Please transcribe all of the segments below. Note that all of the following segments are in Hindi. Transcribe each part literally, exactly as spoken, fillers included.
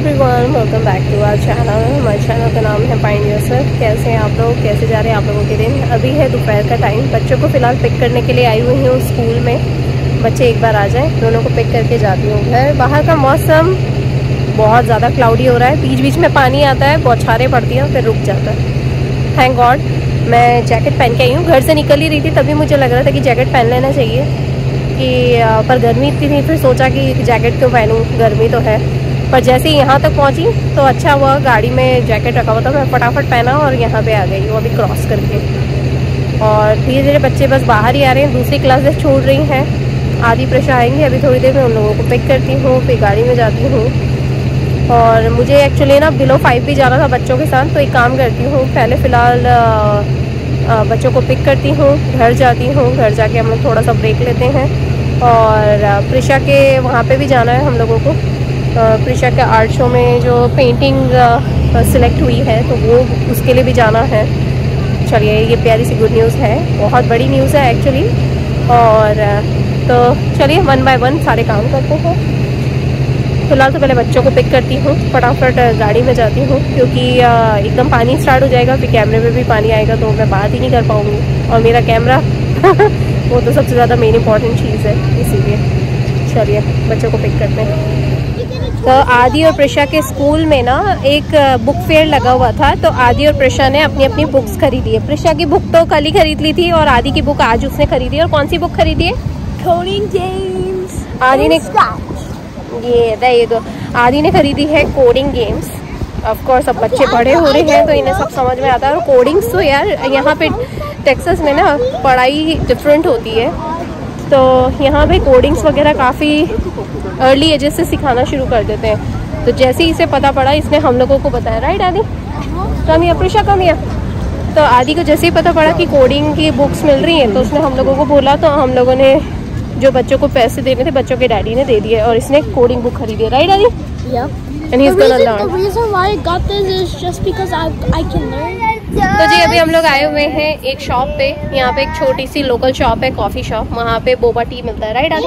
Everyone, welcome back to our channel. हमारे चैनल का नाम है फाइंड योरसेल्फ। कैसे हैं आप लोग, कैसे जा रहे हैं आप लोगों के दिन? अभी है दोपहर का टाइम। बच्चों को फ़िलहाल पिक करने के लिए आई हुई हूँ स्कूल में। बच्चे एक बार आ जाएं, दोनों को पिक करके जाती हूँ घर। बाहर का मौसम बहुत ज़्यादा क्लाउडी हो रहा है, बीच बीच में पानी आता है, बौछारें पड़ती हैं, फिर रुक जाता है। थैंक गॉड मैं जैकेट पहन के आई हूँ। घर से निकल ही रही थी तभी मुझे लग रहा था कि जैकेट पहन लेना चाहिए कि पर गर्मी इतनी थी, फिर सोचा कि जैकेट क्यों पहनूँ, गर्मी तो है। पर जैसे ही यहाँ तक पहुँची तो अच्छा हुआ, गाड़ी में जैकेट रखा हुआ था, मैं फटाफट पहना और यहाँ पे आ गई हूँ अभी क्रॉस करके। और धीरे धीरे बच्चे बस बाहर ही आ रहे हैं, दूसरी क्लासेस छोड़ रही हैं। आदि प्रशा आएंगे अभी थोड़ी देर में, उन लोगों को पिक करती हूँ, फिर गाड़ी में जाती हूँ। और मुझे एक्चुअली ना बिलो फाइव भी जाना था बच्चों के साथ, तो एक काम करती हूँ, पहले फ़िलहाल बच्चों को पिक करती हूँ, घर जाती हूँ। घर जाके हम लोग थोड़ा सा ब्रेक लेते हैं। और प्रिशा के वहाँ पे भी जाना है हम लोगों को। प्रिशा के आर्ट शो में जो पेंटिंग सिलेक्ट हुई है तो वो उसके लिए भी जाना है। चलिए, ये प्यारी सी गुड न्यूज़ है, बहुत बड़ी न्यूज़ है एक्चुअली। और तो चलिए वन बाय वन सारे काम करते हैं। फिलहाल तो पहले बच्चों को पिक करती हूँ, फटाफट गाड़ी में जाती हूँ, क्योंकि एकदम पानी स्टार्ट हो जाएगा, फिर कैमरे में भी पानी आएगा तो मैं बात ही नहीं कर पाऊँगी। और मेरा कैमरा वो तो सबसे ज़्यादा मेन इम्पॉर्टेंट चीज़ है, इसीलिए चलिए बच्चों को पिक करते हैं। तो आदि और प्रिशा के स्कूल में ना एक बुक फेयर लगा हुआ था, तो आदि और प्रिशा ने अपनी अपनी बुक्स खरीदी है। प्रिशा की बुक तो कल ही खरीद ली थी और आदि की बुक आज उसने खरीदी है। और कौन सी बुक खरीदी है? Coding games. आदि ने ये ये तो आदि ने खरीदी है कोडिंग गेम्स। ऑफ कोर्स अब बच्चे बड़े हो रहे हैं तो इन्हें सब समझ में आता है। और कोडिंग्स तो यार यहाँ पे टेक्सास में ना पढ़ाई डिफरेंट होती है, तो यहाँ पे कोडिंग्स वगैरह काफ़ी अर्ली एजेस से सिखाना शुरू कर देते हैं। तो जैसे ही इसे पता पड़ा इसने हम लोगों को बताया, राइट आदि? कम या प्रिशा कम या तो आदि को जैसे ही पता पड़ा कि कोडिंग की बुक्स मिल रही हैं तो उसने हम लोगों को बोला, तो हम लोगों ने जो बच्चों को पैसे देने थे बच्चों के डैडी ने दे दिए और इसने कोडिंग बुक खरीदी है, राइट आदि? Yep. And he's gonna learn. The reason why I got this is just because I I can learn. तो जी अभी हम लोग आए हुए हैं एक शॉप पे। यहाँ पे एक छोटी सी लोकल शॉप है, कॉफी शॉप। वहाँ पे बोबा टी मिलता है, राइट आदि?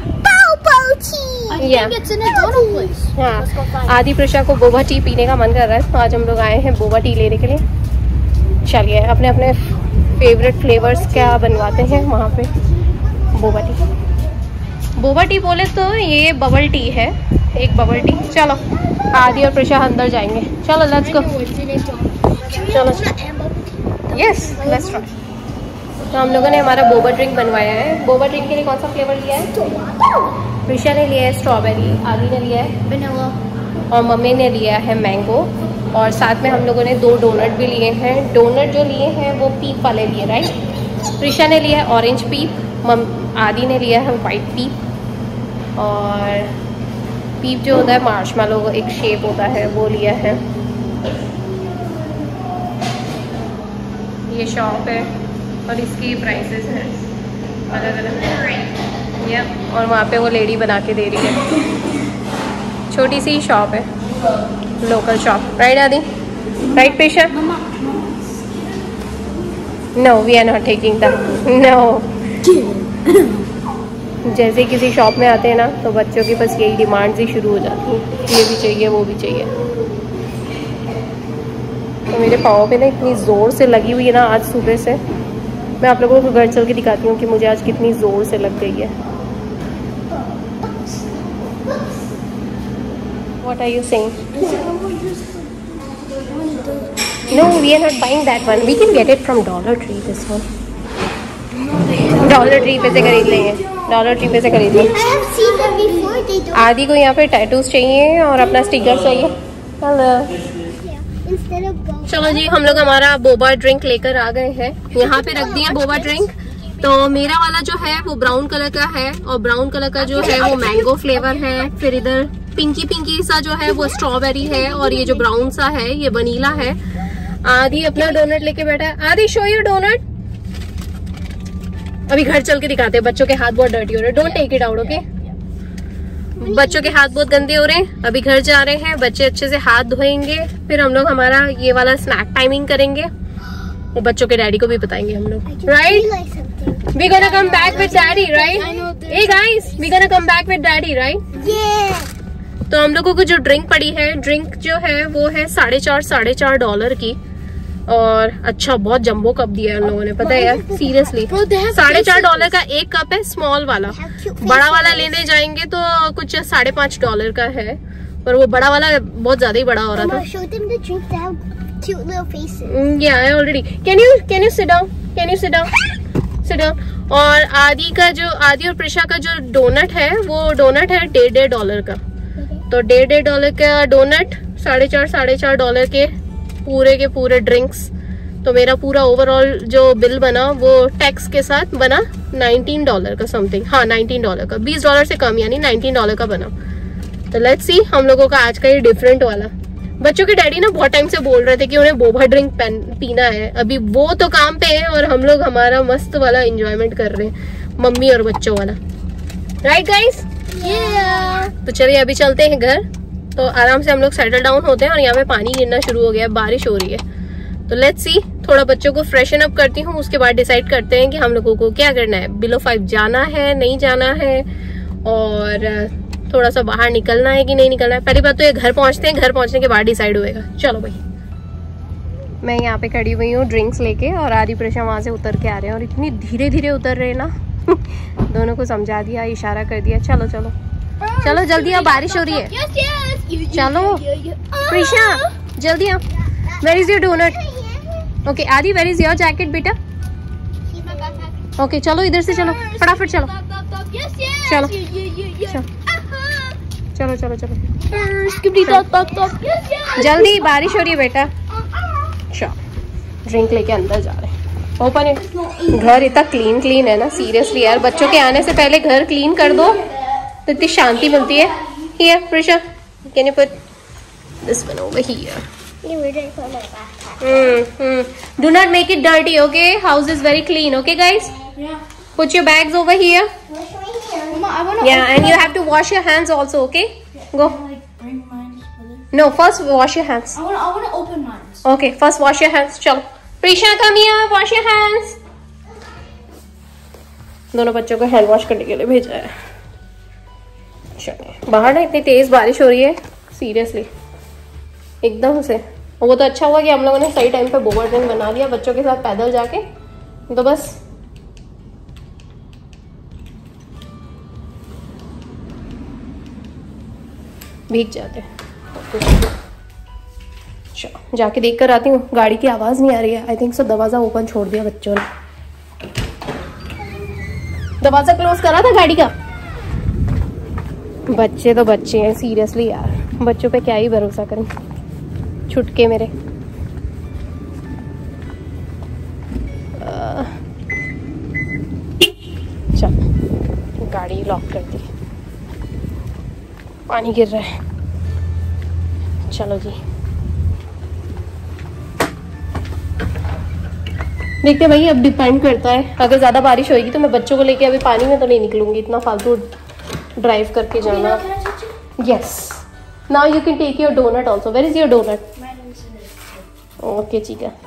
हाँ, आदि प्रिशा को बोबा टी पीने का मन कर रहा है, तो आज हम लोग आए हैं बोबा टी लेने के लिए। चलिए अपने अपने फेवरेट फ्लेवर्स क्या बनवाते हैं वहाँ पे। बोबा टी बोबा टी बोले तो ये बबल टी है, एक बबल टी। चलो आदि और प्रिशा अंदर जाएंगे, चलो लेट्स गो। चलो यस लेट्स ट्राई। तो हम लोगों ने हमारा बोबा ड्रिंक बनवाया है। बोबा ड्रिंक के लिए कौन सा फ्लेवर लिया है? प्रिशा ने लिया है स्ट्रॉबेरी, आदि ने लिया है वनीला और मम्मी ने लिया है मैंगो। और साथ में हम लोगों ने दो डोनट भी लिए हैं। डोनट जो लिए हैं वो पीप वाले लिए, राइट? प्रिशा ने लिया है ऑरेंज पीप, मम आदि ने लिया है वाइट पीप। और पीप जो होता है मार्शमैलो एक शेप होता है वो लिया है। ये शॉप है और इसकी प्राइसेस हैं अलग अलग। या और वहाँ पे वो लेडी बना के दे रही है। छोटी सी शॉप है, local shop, right Aadi? Right Prisha? No we are not taking that, no. जैसे किसी शॉप में आते हैं ना तो बच्चों की बस यही डिमांड्स ही शुरू हो जाती हैं, ये भी चाहिए वो भी चाहिए। तो मेरे पाँव पे ना इतनी ज़ोर से लगी हुई है ना आज सुबह से। मैं आप लोगों को घर चल के दिखाती हूँ कि मुझे आज कितनी ज़ोर से लग गई है। What are you saying? No, we are not buying that one. We can get it from Dollar Tree. This one. Dollar Tree पे से खरीद लेंगे, डॉलर ट्री पे से खरीद लेंगे। आदि को यहाँ पे टैटूज चाहिए और अपना स्टिकर चाहिए। चलो जी हम लोग हमारा बोबा ड्रिंक लेकर आ गए हैं, यहाँ पे रख दिए बोबा ड्रिंक। तो मेरा वाला जो है वो ब्राउन कलर का है और ब्राउन कलर का जो है वो मैंगो फ्लेवर है। फिर इधर पिंकी पिंकी सा जो है वो स्ट्रॉबेरी है और ये जो ब्राउन सा है ये वनीला है। आदि अपना डोनट लेके बैठा है। आदि शो योर डोनट। अभी घर चल के दिखाते हैं, बच्चों के हाथ बहुत डर्टी हो रहे हैं। Don't take it out, okay? बच्चों के हाथ बहुत गंदे हो रहे हैं। अभी घर जा रहे हैं, बच्चे अच्छे से हाथ धोएंगे, फिर हम लोग हमारा ये वाला स्नैक टाइमिंग करेंगे। वो बच्चों के डैडी को भी बताएंगे हम लोग, right? We gonna come back with daddy, right? Hey guys, we gonna come back with daddy, right? Yeah. तो हम लोगों को जो ड्रिंक पड़ी है, ड्रिंक जो है वो है साढ़े चार साढ़े चार डॉलर की। और अच्छा बहुत जंबो कप दिया है उन लोगों ने, पता है यार सीरियसली। साढ़े चार डॉलर का एक कप है, स्मॉल वाला। बड़ा वाला लेने जाएंगे तो कुछ साढ़े पाँच डॉलर का है, पर वो बड़ा वाला बहुत ज्यादा ही बड़ा हो रहा था। Yeah, I already. Can you can you sit down? Can you sit down? Sit down. और आदि का जो आदि और प्रिशा का जो डोनट है वो डोनट है डेढ़ डेढ़ डॉलर का। तो डेढ़ डेढ़ डॉलर का डोनट, साढ़े चार साढ़े चार डॉलर के पूरे के पूरे ड्रिंक्स। तो मेरा पूरा ओवरऑल जो बिल बना वो टैक्स के साथ बना नाइनटीन डॉलर का समथिंग। हाँ नाइनटीन डॉलर का, बीस डॉलर से कम, यानी नाइनटीन डॉलर का बना। तो लेट्स सी हम लोगों का आज का ये डिफरेंट वाला। बच्चों के डैडी ना बहुत टाइम से बोल रहे थे कि उन्हें बोबा ड्रिंक पीना है। अभी वो तो काम पे है और हम लोग हमारा मस्त वाला एंजॉयमेंट कर रहे हैं, मम्मी और बच्चों वाला। Right guys? तो चलिए अभी चलते हैं घर। तो आराम से हम लोग सेटल डाउन होते हैं और यहाँ पे पानी गिरना शुरू हो गया है, बारिश हो रही है। तो लेट्स सी, थोड़ा बच्चों को फ्रेशन अप करती हूँ, उसके बाद डिसाइड करते हैं कि हम लोगों को क्या करना है। बिलो फाइव जाना है, नहीं जाना है, और थोड़ा सा बाहर निकलना है कि नहीं निकलना है। पहली बात तो ये घर पहुंचते हैं, घर पहुंचने के बाद डिसाइड होएगा। चलो भाई। मैं यहाँ पे खड़ी हुई हूँ ड्रिंक्स लेके, और आदि प्रेशा वहां से उतर के आ रहे हैं, और इतनी धीरे धीरे उतर रहे हैं ना दोनों को समझा दिया, इशारा कर दिया, चलो चलो चलो जल्दी आओ, बारिश हो रही है। चलो प्रेशा जल्दी आओ। Where is your donut? Okay Aadi, where is your jacket बेटा? ओके चलो इधर से, चलो फटाफट चलो चलो चलो चलो चलो जल्दी, बारिश हो रही है बेटा। चलो ड्रिंक लेके अंदर जा रहे हैं। ओपन है। घर इतना क्लीन क्लीन है ना, सीरियसली यार, बच्चों के आने से पहले घर क्लीन कर दो तो इतनी शांति मिलती है। Here Prisha, can you put this one over here? Do not make it dirty, okay? House is very clean, okay guys? Yeah. Put your bags over here. Mama, I wanna Yeah, and you have to wash your hands also, okay? Go. like bring mine with it. No, first wash your hands. I wanna I wanna open mine. Okay, first wash your hands. चलो Prisha come here, wash your hands. दोनों बच्चों को हैंड वॉश करने के लिए भेजा है। चलिए, बाहर ना इतनी तेज बारिश हो रही है सीरियसली एकदम से। वो तो अच्छा हुआ कि हम लोगों ने सही टाइम पे बोबा ड्रिंक बना लिया बच्चों के साथ पैदल जाके, तो बस भीग जाते हैं। चलो जाके देख कर आती हूँ। गाड़ी की आवाज नहीं आ रही है, आई थिंक सो दरवाजा ओपन छोड़ दिया बच्चों ने। दरवाजा क्लोज करा था गाड़ी का। बच्चे तो बच्चे हैं सीरियसली यार, बच्चों पे क्या ही भरोसा करें, छुटके मेरे। चल गाड़ी लॉक कर दी, पानी गिर रहा है। चलो जी देखते भाई, अब डिपेंड करता है। अगर ज्यादा बारिश होगी तो मैं बच्चों को लेके अभी पानी में तो नहीं निकलूंगी, इतना फालतू ड्राइव करके जाना। Yes, now you can take your donut also. Where is your donut? Okay ठीक है,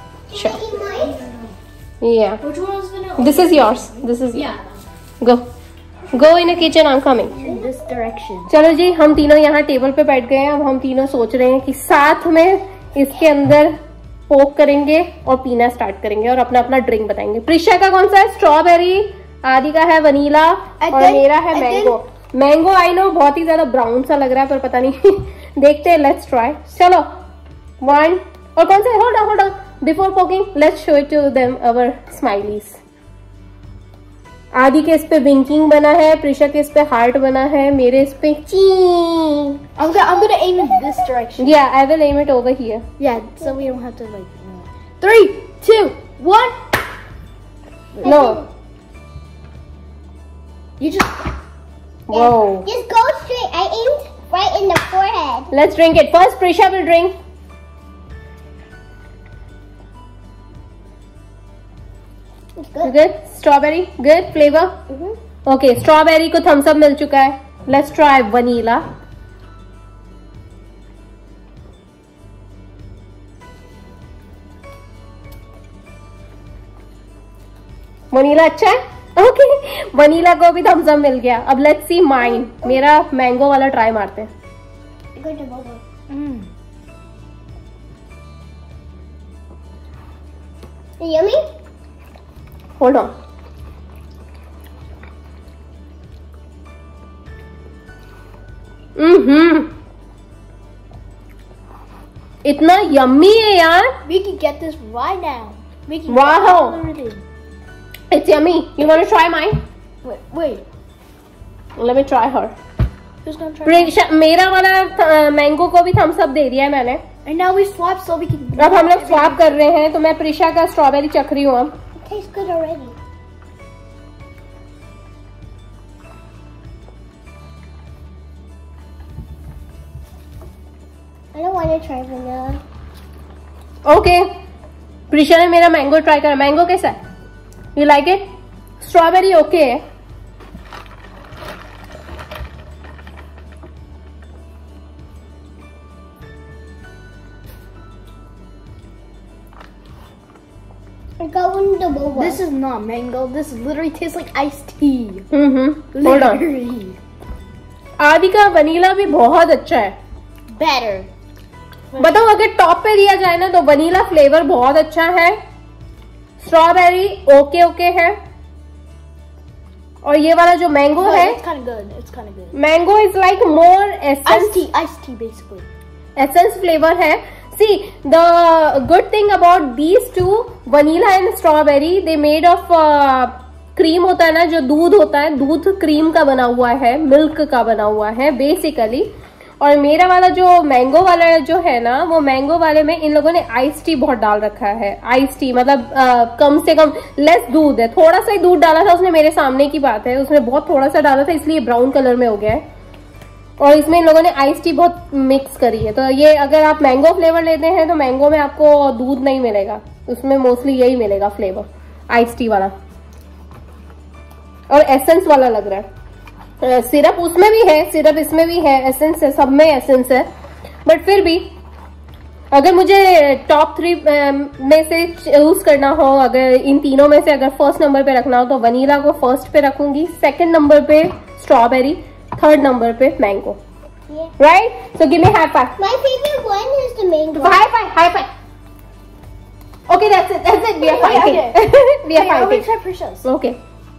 yeah this is yours, this is go go in a kitchen, I am coming this direction. चलो जी, हम तीनों यहाँ टेबल पे बैठ गए हैं। अब हम तीनों सोच रहे हैं कि साथ में इसके अंदर पोक करेंगे और पीना स्टार्ट करेंगे और अपना अपना ड्रिंक बताएंगे। प्रिशा का कौन सा है? स्ट्रॉबेरी, आदि का है वनीला, और मेरा है मैंगो। मैंगो आई नो बहुत ही ज्यादा ब्राउन सा लग रहा है, पर पता नहीं देखते हैं, लेट्स ट्राई। चलो वन, और कौन सा? Hold on hold on, before poking let's show it to them our smileys. Aadi के इस पे विंकिंग बना है, प्रिशा के इस पे हार्ट बना है, मेरे इस पे ची। I'm gonna I'm gonna aim in this direction. Yeah, I will aim it over here. Yeah, so we don't have to like. Three, two, one. No. You just. Whoa. Just go straight. I aimed right in the forehead. Let's drink it. First, Prisha will drink. It's good. Good. Strawberry. Good flavor. Mm-hmm. Okay. Strawberry को thumbs up मिल चुका है. Let's try vanilla. वनीला अच्छा है? Okay okay. वनीला को भी थम्स अप मिल गया। अब लेट्स सी माइन, मेरा मैंगो वाला ट्राई मारते हैं। Good to bubble. Mm. Yummy? Hold on. हम्म इतना यम्मी है यार. We can get this right now. We can Wow. get everything. It's yummy. You want to try mine? Wait, wait. Let me try her. Who's gonna try? Prisha, मेरा वाला मैंगो को भी थम्स अप दे दिया है मैंने. And now we swap so we can. अब हम लोग स्वैप कर रहे हैं, तो मैं प्रिशा का स्ट्रॉबेरी चख रही हूँ अब. It tastes good already. I don't want to try vanilla. Okay, Prisha ने मेरा मैंगो ट्राई करा. मैंगो कैसा है? You like it? Strawberry okay है. I got one the boba. This is not mango. This literally tastes like iced tea. Hmm hold on. Literally. Aadi का वनीला भी बहुत अच्छा है. Better. बताओ, अगर टॉप पे दिया जाए ना तो वनीला फ्लेवर बहुत अच्छा है. स्ट्रॉबेरी ओके ओके है. और ये वाला जो मैंगो But है, it's kind of good. It's kind of good. Mango is like more Iced essence tea. Iced tea, basically. essence flavor है. See, the good thing about these two, vanilla and strawberry, they made of uh, cream होता है ना, जो दूध होता है, दूध क्रीम का बना हुआ है, मिल्क का बना हुआ है बेसिकली. और मेरा वाला जो मैंगो वाला जो है ना, वो मैंगो वाले में इन लोगों ने आइस टी बहुत डाल रखा है. आइस टी मतलब uh, कम से कम लेस दूध है. थोड़ा सा ही दूध डाला था उसने, मेरे सामने की बात है, उसने बहुत थोड़ा सा डाला था, इसलिए ब्राउन कलर में हो गया है. और इसमें इन लोगों ने आइस टी बहुत मिक्स करी है. तो ये अगर आप मैंगो फ्लेवर लेते हैं तो मैंगो में आपको दूध नहीं मिलेगा, उसमें मोस्टली यही मिलेगा फ्लेवर, आइस टी वाला. और एसेंस वाला लग रहा है. सिरप उसमें भी है, सिरप इसमें भी है, एसेंस है, सब में एसेंस है. बट फिर भी अगर मुझे टॉप थ्री में से चूज करना हो, अगर इन तीनों में से अगर फर्स्ट नंबर पे रखना हो तो वनीला को फर्स्ट पे रखूंगी, सेकंड नंबर पे स्ट्रॉबेरी, थर्ड नंबर पे mango. Yeah. Right? So give me high five. My favorite one is the mango. High five, high five. Okay, that's it, that's it. We are fighting. We are Wait, I want to fighting. try Prisha's. Okay.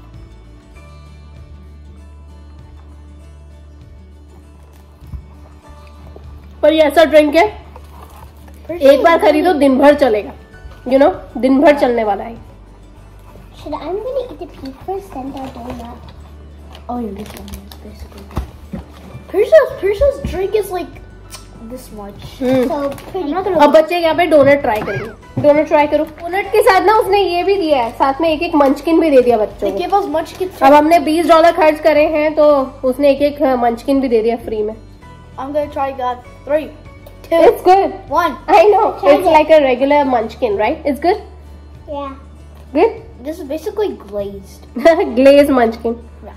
पर ये ऐसा ड्रिंक है, एक बार खरीदो दिन भर चलेगा. यू नो, दिन भर चलने वाला है. Should I'm gonna eat the pea first, then the donut. Oh yeah, this one is basically. Prisha's Prisha's drink is like this much. Hmm. So pretty. I'm not gonna. अब बच्चे यहाँ पे डोनट ट्राई करेंगे. डोनट ट्राई करो. डोनट के साथ ना उसने ये भी दिया है, साथ में एक एक मंचकिन भी दे दिया बच्चों They को. give us munchkins. अब हमने बीस डॉलर खर्च करे हैं तो उसने एक एक मंचकिन भी दे दिया फ्री में. I'm gonna try. God, three, two, It's good. one. I know. It's like a regular munchkin, right? It's good. Yeah. Good. This is basically glazed. Glazed munchkin. Yeah.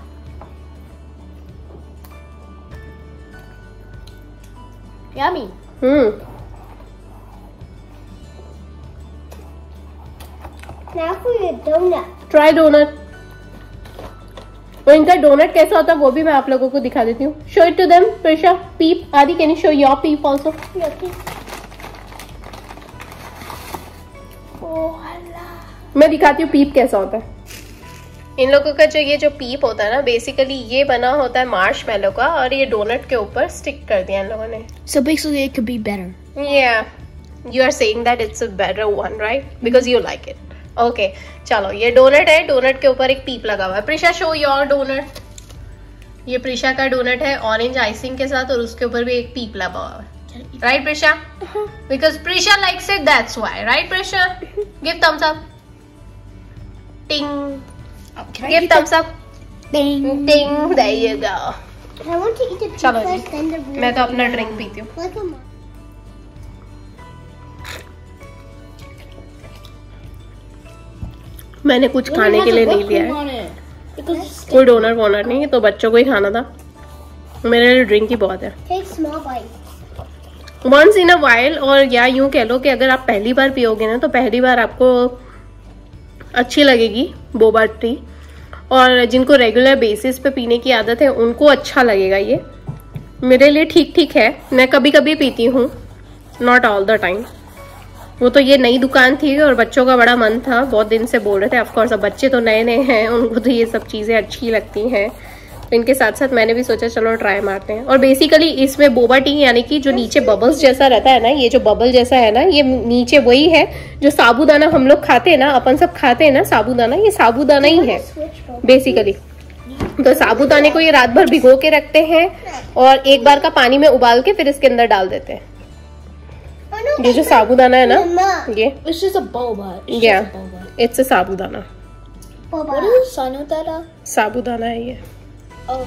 Yummy. Hmm. Now for your donut. Try donut. और इनका डोनट कैसा होता है वो भी मैं आप लोगों को दिखा देती हूँ. Show it to them. Prisha, peep. Aadi, can you show your peep also? Okay. Oh, Allah. मैं दिखाती हूँ पीप कैसा होता है. इन लोगों का जो ये जो पीप होता है ना, बेसिकली ये बना होता है मार्शमैलो का, और ये डोनट के ऊपर स्टिक कर दिया इन लोगों ने. So basically, it could be better. Yeah, you are saying that it's a better one, right? Because you like it. Okay okay, चलो ये डोनट है. डोनट के ऊपर एक पीप लगा हुआ है. Prisha, show your donut. ये प्रिशा का डोनट है ऑरेंज आइसिंग के साथ, और उसके ऊपर भी एक पीप लगा हुआ है. Right Prisha? Because Prisha likes it, that's why. Right Prisha? Give thumbs up. Ding. Give thumbs up. Ding. Ding. There you go. I want to eat the pea चलो first, then the जी, मैं तो अपना ड्रिंक पीती हूँ. Like a mom. मैंने कुछ खाने के लिए नहीं लिया है. कोई डोनट वोनट नहीं, तो बच्चों को ही खाना था. मेरे लिए ड्रिंक ही बहुत है. Take small bites. Once in a while. और या यूं कह लो कि अगर आप पहली बार पियोगे ना, तो पहली बार आपको अच्छी लगेगी बोबा टी. और जिनको रेगुलर बेसिस पे पीने की आदत है उनको अच्छा लगेगा ये. मेरे लिए ठीक ठीक है, मैं कभी कभी पीती हूँ, नॉट ऑल द टाइम। वो तो ये नई दुकान थी और बच्चों का बड़ा मन था, बहुत दिन से बोल रहे थे। ऑफकोर्स अब बच्चे तो नए नए हैं, उनको तो ये सब चीज़ें अच्छी लगती हैं, तो इनके साथ साथ मैंने भी सोचा चलो ट्राई मारते हैं। और बेसिकली इसमें बोबा टी यानी कि जो नीचे बबल्स जैसा रहता है ना, ये जो बबल जैसा है ना, ये नीचे वही है जो साबूदाना हम लोग खाते हैं ना, अपन सब खाते हैं ना साबूदाना, ये साबूदाना ही है बेसिकली। तो साबूदाने को ये रात भर भिगो के रखते हैं और एक बार का पानी में उबाल के फिर इसके अंदर डाल देते हैं। ये जो साबूदाना है ना, ये It's just a boba. It's Yeah. just a boba. It's साबूदाना, What is sanutara? साबूदाना है ये। Oh.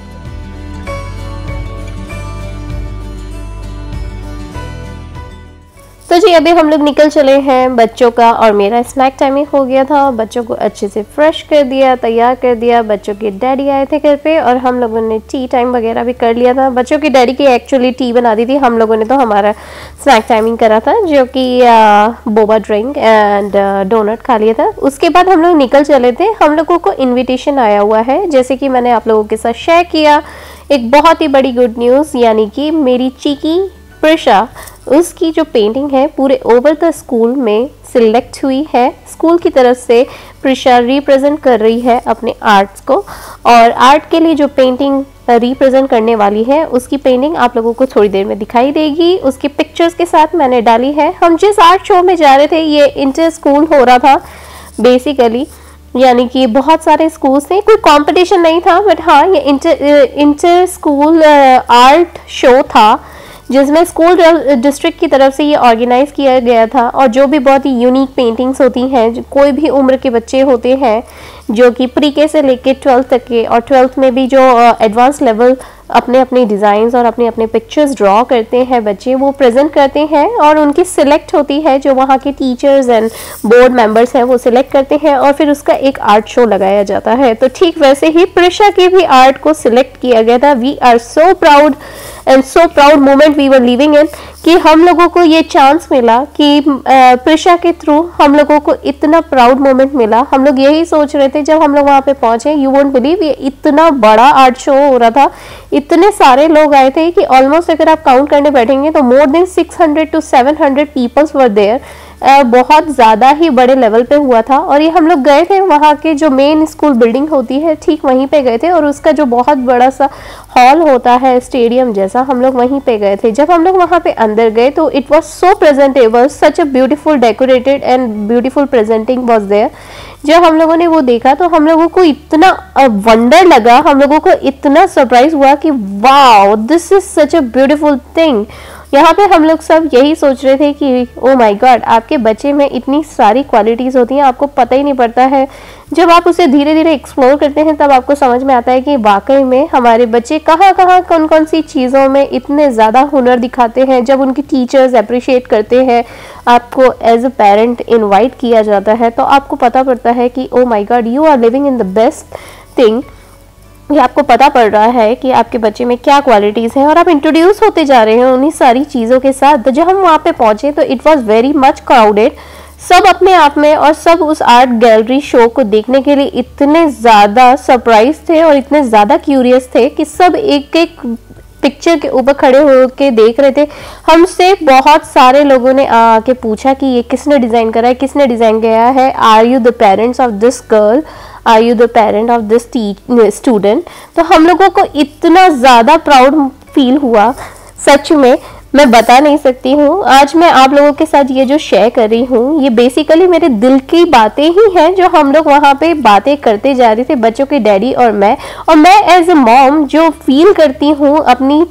तो जी अभी हम लोग निकल चले हैं, बच्चों का और मेरा स्नैक टाइमिंग हो गया था। बच्चों को अच्छे से फ्रेश कर दिया, तैयार कर दिया। बच्चों के डैडी आए थे घर पे और हम लोगों ने टी टाइम वगैरह भी कर लिया था। बच्चों की डैडी की एक्चुअली टी बना दी थी, हम लोगों ने तो हमारा स्नैक टाइमिंग करा था, जो कि बोबा ड्रिंक एंड डोनट खा लिया था। उसके बाद हम लोग निकल चले थे। हम लोगों को इन्विटेशन आया हुआ है, जैसे कि मैंने आप लोगों के साथ शेयर किया, एक बहुत ही बड़ी गुड न्यूज़, यानी कि मेरी चीकी प्रिशा, उसकी जो पेंटिंग है पूरे ओवर द स्कूल में सिलेक्ट हुई है। स्कूल की तरफ से प्रिशा रिप्रेजेंट कर रही है अपने आर्ट्स को, और आर्ट के लिए जो पेंटिंग रिप्रेजेंट करने वाली है उसकी पेंटिंग आप लोगों को थोड़ी देर में दिखाई देगी। उसकी पिक्चर्स के साथ मैंने डाली है। हम जिस आर्ट शो में जा रहे थे, ये इंटर स्कूल हो रहा था बेसिकली, यानी कि बहुत सारे स्कूल्स थे, कोई कंपटीशन नहीं था, बट हाँ ये inter inter school art show था, जिसमें स्कूल डिस्ट्रिक्ट की तरफ से ये ऑर्गेनाइज किया गया था। और जो भी बहुत ही यूनिक पेंटिंग्स होती हैं, कोई भी उम्र के बच्चे होते हैं जो कि प्री के से लेके ट्वेल्थ तक के, और ट्वेल्थ में भी जो एडवांस लेवल अपने अपने डिज़ाइंस और अपने अपने पिक्चर्स ड्रॉ करते हैं बच्चे, वो प्रेजेंट करते हैं और उनकी सिलेक्ट होती है, जो वहाँ के टीचर्स एंड बोर्ड मेंबर्स हैं वो सिलेक्ट करते हैं और फिर उसका एक आर्ट शो लगाया जाता है। तो ठीक वैसे ही प्रिशा की भी आर्ट को सिलेक्ट किया गया था। We are so proud and so proud moment we were living in, कि हम लोगों को ये चांस मिला कि प्रिशा के थ्रू हम लोगों को इतना प्राउड मोमेंट मिला। हम लोग यही सोच रहे थे जब हम लोग वहाँ पे पहुंचे, यू वोंट बिलीव, ये इतना बड़ा आर्ट शो हो रहा था, इतने सारे लोग आए थे कि ऑलमोस्ट अगर आप काउंट करने बैठेंगे तो more than six hundred to seven hundred peoples were there. बहुत ज़्यादा ही बड़े लेवल पे हुआ था। और ये हम लोग गए थे वहाँ के जो मेन स्कूल बिल्डिंग होती है ठीक वहीं पे गए थे, और उसका जो बहुत बड़ा सा हॉल होता है स्टेडियम जैसा, हम लोग वहीं पे गए थे। जब हम लोग वहाँ पे अंदर गए तो it was so presentable, such a beautiful decorated and beautiful presenting was there. जब हम लोगों ने वो देखा तो हम लोगों को इतना वंडर लगा, हम लोगों को इतना सरप्राइज हुआ कि wow, this is such a beautiful thing. यहाँ पे हम लोग सब यही सोच रहे थे कि ओ माय गॉड, आपके बच्चे में इतनी सारी क्वालिटीज़ होती हैं, आपको पता ही नहीं पड़ता है। जब आप उसे धीरे धीरे एक्सप्लोर करते हैं तब आपको समझ में आता है कि वाकई में हमारे बच्चे कहाँ कहाँ कौन कौन सी चीज़ों में इतने ज़्यादा हुनर दिखाते हैं। जब उनकी टीचर्स अप्रिशिएट करते हैं, आपको एज अ पेरेंट इन्वाइट किया जाता है, तो आपको पता पड़ता है कि oh my god, you are living in the best thing. ये आपको पता पड़ रहा है कि आपके बच्चे में क्या क्वालिटीज़ हैं और आप इंट्रोड्यूस होते जा रहे हैं उन्हीं सारी चीज़ों के साथ। तो जब हम वहाँ पे पहुँचे तो it was very much crowded, सब अपने आप में, और सब उस आर्ट गैलरी शो को देखने के लिए इतने ज़्यादा सरप्राइज थे और इतने ज़्यादा क्यूरियस थे कि सब एक एक पिक्चर के ऊपर खड़े होकर देख रहे थे। हमसे बहुत सारे लोगों ने आके पूछा कि ये किसने डिज़ाइन करा है, किसने डिज़ाइन किया है, are you the parents of this girl, are you the parent of this student. तो हम लोगों को इतना ज़्यादा प्राउड फील हुआ, सच में मैं बता नहीं सकती हूँ। आज मैं आप लोगों के साथ ये जो शेयर कर रही हूँ, ये बेसिकली मेरे दिल की बातें ही हैं, जो हम लोग वहाँ पे बातें करते जा रहे थे, बच्चों के डैडी और मैं। और मैं एज अ मॉम जो फील करती हूँ अपनी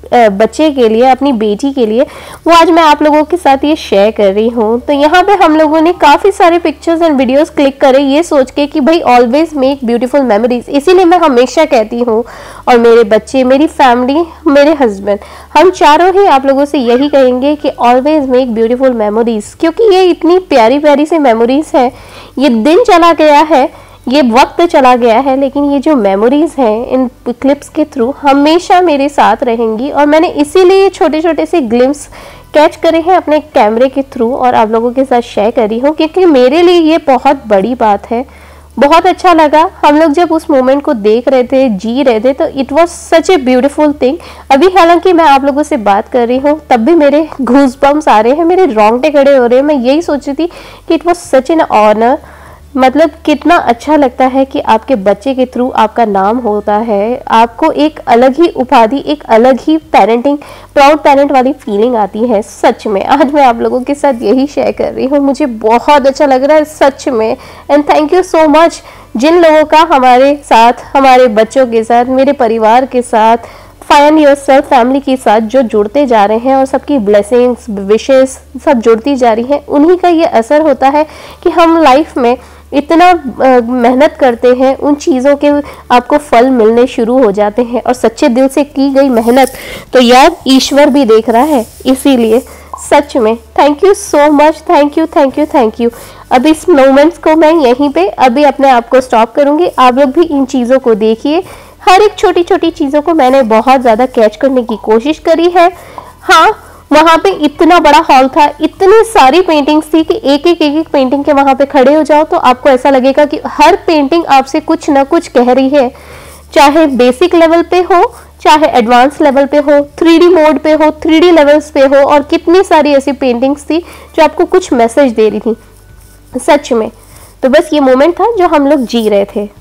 बच्चे के लिए, अपनी बेटी के लिए, वो आज मैं आप लोगों के साथ ये शेयर कर रही हूँ। तो यहाँ पे हम लोगों ने काफ़ी सारे पिक्चर्स एंड वीडियोस क्लिक करे, ये सोच के कि भाई ऑलवेज मेक ब्यूटीफुल मेमोरीज। इसीलिए मैं हमेशा कहती हूँ, और मेरे बच्चे, मेरी फैमिली, मेरे हस्बैंड, हम चारों ही आप लोगों से यही कहेंगे कि ऑलवेज मेक ब्यूटीफुल मेमोरीज, क्योंकि ये इतनी प्यारी प्यारी सी मेमोरीज हैं। ये दिन चला गया है, ये वक्त चला गया है, लेकिन ये जो मेमोरीज हैं इन क्लिप्स के थ्रू हमेशा मेरे साथ रहेंगी। और मैंने इसीलिए छोटे छोटे से ग्लिम्स कैच करे हैं अपने कैमरे के थ्रू और आप लोगों के साथ शेयर कर रही हूँ, क्योंकि मेरे लिए ये बहुत बड़ी बात है, बहुत अच्छा लगा। हम लोग जब उस मोमेंट को देख रहे थे, जी रहे थे, तो it was such a beautiful thing. अभी हालांकि मैं आप लोगों से बात कर रही हूँ तब भी मेरे गूज बम्स आ रहे हैं, मेरे रोंगटे खड़े हो रहे हैं। मैं यही सोच रही थी कि it was such an honour, मतलब कितना अच्छा लगता है कि आपके बच्चे के थ्रू आपका नाम होता है, आपको एक अलग ही उपाधि, एक अलग ही पेरेंटिंग, प्राउड पेरेंट वाली फीलिंग आती है। सच में आज मैं आप लोगों के साथ यही शेयर कर रही हूँ, मुझे बहुत अच्छा लग रहा है सच में। And thank you so much जिन लोगों का हमारे साथ, हमारे बच्चों के साथ, मेरे परिवार के साथ, फाइंड योरसेल्फ फैमिली के साथ जो जुड़ते जा रहे हैं और सबकी ब्लेसिंग्स, विशेस सब जुड़ती जा रही हैं, उन्हीं का ये असर होता है कि हम लाइफ में इतना मेहनत करते हैं, उन चीज़ों के आपको फल मिलने शुरू हो जाते हैं। और सच्चे दिल से की गई मेहनत तो यार ईश्वर भी देख रहा है। इसीलिए सच में thank you so much, thank you thank you thank you. अब इस मोमेंट्स को मैं यहीं पे अभी अपने आप को स्टॉप करूंगी। आप लोग भी इन चीज़ों को देखिए, हर एक छोटी छोटी चीज़ों को मैंने बहुत ज़्यादा कैच करने की कोशिश करी है। हाँ, वहाँ पे इतना बड़ा हॉल था, इतनी सारी पेंटिंग्स थी कि एक एक एक एक पेंटिंग के वहाँ पे खड़े हो जाओ तो आपको ऐसा लगेगा कि हर पेंटिंग आपसे कुछ ना कुछ कह रही है, चाहे बेसिक लेवल पे हो, चाहे एडवांस लेवल पे हो, थ्री डी मोड पे हो, थ्री डी लेवल्स पे हो। और कितनी सारी ऐसी पेंटिंग्स थी जो आपको कुछ मैसेज दे रही थी सच में। तो बस ये मोमेंट था जो हम लोग जी रहे थे।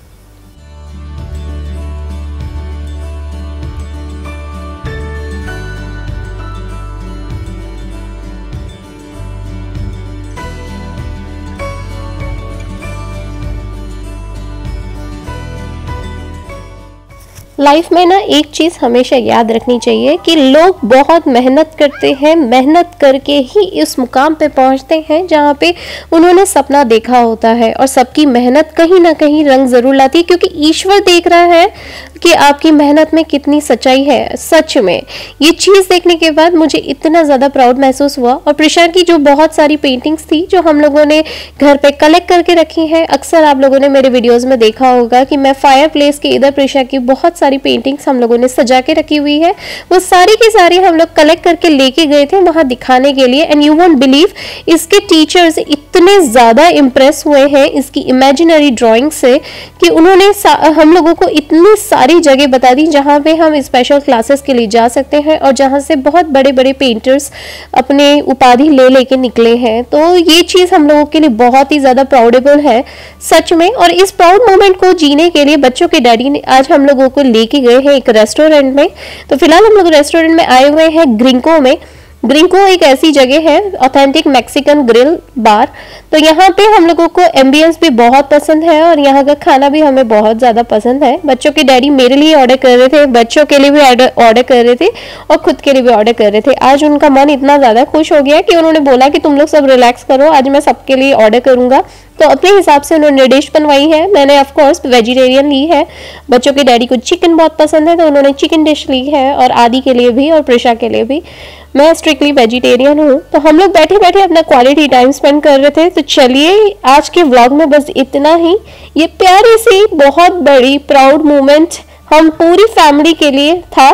लाइफ में ना एक चीज़ हमेशा याद रखनी चाहिए कि लोग बहुत मेहनत करते हैं, मेहनत करके ही इस मुकाम पे पहुंचते हैं जहाँ पे उन्होंने सपना देखा होता है। और सबकी मेहनत कहीं ना कहीं रंग ज़रूर लाती है, क्योंकि ईश्वर देख रहा है कि आपकी मेहनत में कितनी सच्चाई है। सच में ये चीज़ देखने के बाद मुझे इतना ज़्यादा प्राउड महसूस हुआ। और प्रशांत की जो बहुत सारी पेंटिंग्स थी जो हम लोगों ने घर पे कलेक्ट करके रखी हैं, अक्सर आप लोगों ने मेरे वीडियोस में देखा होगा कि मैं फायर प्लेस के इधर प्रशांत की बहुत सारी पेंटिंग्स हम लोगों ने सजा के रखी हुई है, वो सारी की सारी हम लोग कलेक्ट करके लेके गए थे वहाँ दिखाने के लिए। एंड यू वोंट बिलीव, इसके टीचर्स इतने ज़्यादा इम्प्रेस हुए हैं इसकी इमेजिनरी ड्राइंग से कि उन्होंने हम लोगों को इतनी सारी जगह बता दी जहाँ पे हम स्पेशल क्लासेस के लिए जा सकते हैं और जहाँ से बहुत बड़े बड़े पेंटर्स अपने उपाधि ले लेके निकले हैं। तो ये चीज़ हम लोगों के लिए बहुत ही ज़्यादा प्राउडेबल है सच में। और इस प्राउड मोमेंट को जीने के लिए बच्चों के डैडी ने आज हम लोगों को लेके गए हैं एक रेस्टोरेंट में। तो फिलहाल हम लोग रेस्टोरेंट में आए हुए हैं ग्रिंको में। ग्रिंको एक ऐसी जगह है, ऑथेंटिक मैक्सिकन ग्रिल बार। तो यहाँ पे हम लोगों को एम्बियंस भी बहुत पसंद है और यहाँ का खाना भी हमें बहुत ज़्यादा पसंद है। बच्चों के डैडी मेरे लिए ऑर्डर कर रहे थे, बच्चों के लिए भी ऑर्डर कर रहे थे और खुद के लिए भी ऑर्डर कर रहे थे। आज उनका मन इतना ज़्यादा खुश हो गया कि उन्होंने बोला कि तुम लोग सब रिलैक्स करो, आज मैं सबके लिए ऑर्डर करूँगा। तो अपने हिसाब से उन्होंने डिश बनवाई है। मैंने ऑफ कोर्स वेजिटेरियन ली है, बच्चों के डैडी को चिकन बहुत पसंद है तो उन्होंने चिकन डिश ली है, और आदि के लिए भी और प्रिशा के लिए भी। मैं स्ट्रिक्टली वेजिटेरियन हूँ। तो हम लोग बैठे बैठे अपना क्वालिटी टाइम स्पेंड कर रहे थे। तो चलिए आज के व्लॉग में बस इतना ही। ये प्यारी सी बहुत बड़ी प्राउड मोमेंट हम पूरी फैमिली के लिए था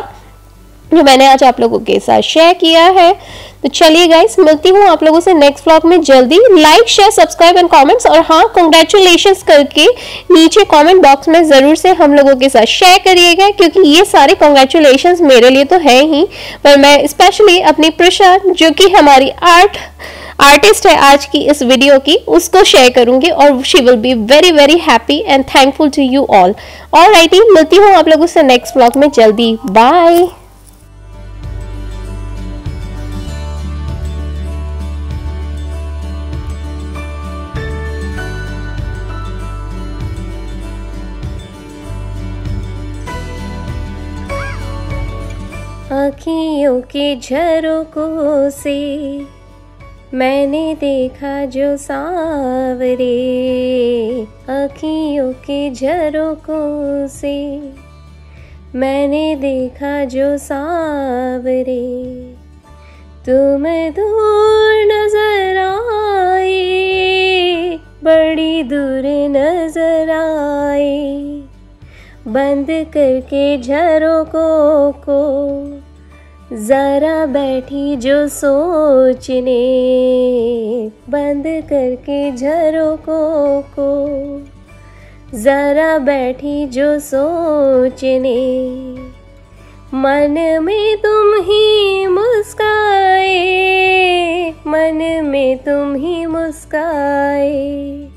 जो मैंने आज आप लोगों के साथ शेयर किया है। तो चलिए गाइस, मिलती हूँ आप लोगों से नेक्स्ट व्लॉग में जल्दी। Like, share, subscribe and comments, और हाँ कॉन्ग्रेचुलेशंस करके नीचे कमेंट बॉक्स में ज़रूर से हम लोगों के साथ शेयर करिएगा, क्योंकि ये सारे कॉन्ग्रेचुलेशंस मेरे लिए तो है ही, पर मैं स्पेशली अपनी प्रिशा जो कि हमारी आर्ट आर्टिस्ट है आज की इस वीडियो की, उसको शेयर करूंगी और she will be very very happy and thankful to you all. Alrighty, मिलती हूँ आप लोगों से नेक्स्ट व्लॉग में जल्दी। बाय। आँखियों के झरोकों से मैंने देखा जो सांवरे, आँखियों के झरोकों से मैंने देखा जो सांवरे, तुम दूर नजर आए, बड़ी दूर नजर आए, बंद करके झरोकों को जरा बैठी जो सोचने, बंद करके झरोकों को जरा बैठी जो सोचने, मन में तुम ही मुस्काए, मन में तुम ही मुस्काए।